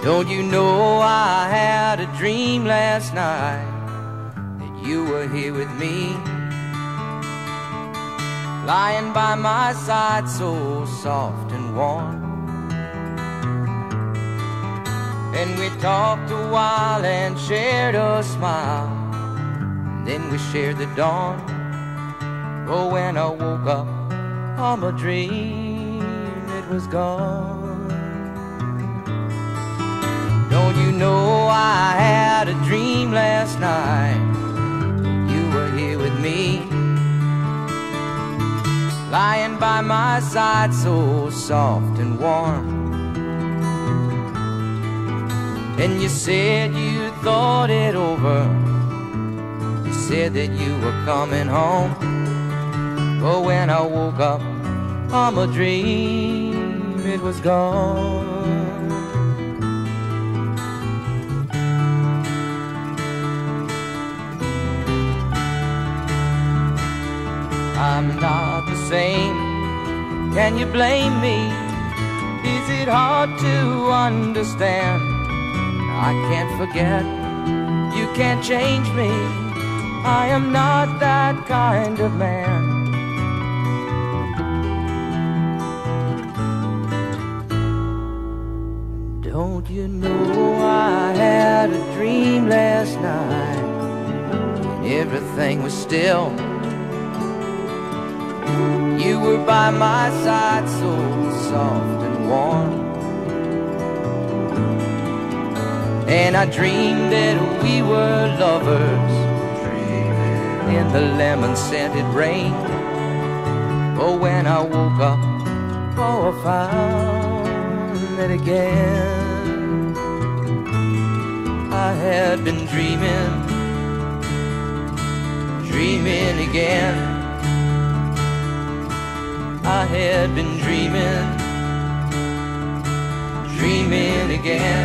Don't you know I had a dream last night that you were here with me, lying by my side so soft and warm. And we talked a while and shared a smile, and then we shared the dawn. Oh, when I woke up from a dream, it was gone. Don't you know I had a dream last night that you were here with me, lying by my side so soft and warm. And you said you thought it over, you said that you were coming home. But when I woke up from a dream, it was gone. I'm not the same, can you blame me? Is it hard to understand? I can't forget, you can't change me. I am not that kind of man. Don't you know I had a dream last night and everything was still. You were by my side so soft and warm. And I dreamed that we were lovers, dreaming in the lemon-scented rain. Oh, when I woke up, oh, I found that again I had been dreaming, dreaming again. I had been dreaming, dreaming again.